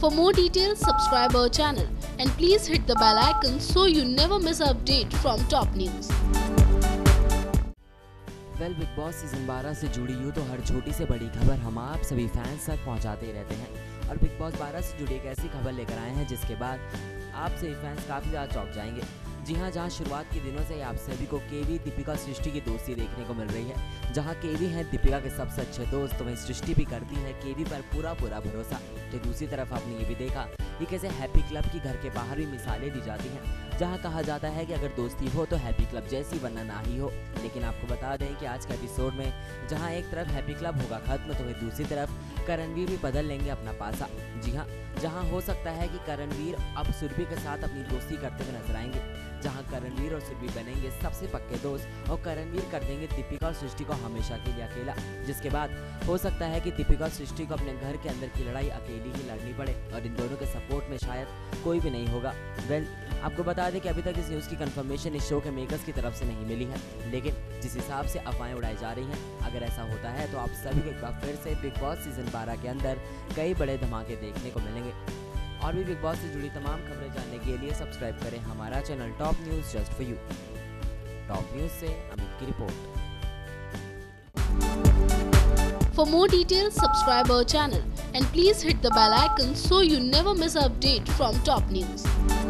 For more details, subscribe our channel and please hit the bell icon so you never miss an update from top news. Bigg Boss season 12 से जुड़ी यूँ तो हर छोटी से बड़ी खबर हम आप सभी फैंस तक पहुंचाते रहते हैं और बिग बॉस 12 से जुड़ी एक ऐसी खबर लेकर आए हैं जिसके बाद आप सभी फैंस काफ़ी ज़्यादा चौंक जाएंगे। जी हाँ, जहाँ शुरुआत के दिनों से आप सभी को केवी दीपिका सृष्टि की दोस्ती देखने को मिल रही है, जहाँ केवी है दीपिका के सबसे अच्छे दोस्त, वहीं सृष्टि भी करती है केवी पर पूरा भरोसा। तो दूसरी तरफ आपने ये भी देखा कि कैसे हैप्पी क्लब की घर के बाहर भी मिसालें दी जाती हैं, जहां कहा जाता है कि अगर दोस्ती हो तो हैप्पी क्लब जैसी वरना ना ही हो। लेकिन आपको बता दें कि आज के एपिसोड में जहां एक तरफ हैप्पी क्लब होगा खत्म तो वहीं दूसरी तरफ करणवीर भी बदल लेंगे अपना पासा। जी हाँ, जहां हो सकता है कि करणवीर अब सुरभि के साथ अपनी दोस्ती करते हुए नजर आएंगे, जहां करणवीर और सुरभि बनेंगे सबसे पक्के दोस्त और करणवीर कर देंगे दीपिका और सृष्टि को हमेशा के लिए अकेला, जिसके बाद हो सकता है कि दीपिका और सृष्टि को अपने घर के अंदर की लड़ाई अकेली ही लड़नी पड़े और इन दोनों के सपोर्ट में शायद कोई भी नहीं होगा। आपको बता दें कि अभी तक इस न्यूज़ की कंफर्मेशन इस शो के मेकर्स की तरफ से नहीं मिली है, लेकिन जिस हिसाब से अफवाहें उड़ाई जा रही हैं, अगर ऐसा होता है तो आप सभी को एक बार फिर से बिग बॉस सीजन 12 के अंदर कई बड़े धमाके देखने को मिलेंगे। और भी बिग बॉस से जुड़ी तमाम खबरें जानने के लिए सब्सक्राइब करें हमारा channel top news just for you. Top news से अमित की रिपोर्ट। For more details, subscribe our channel and please hit the bell icon so you never miss an update from top news.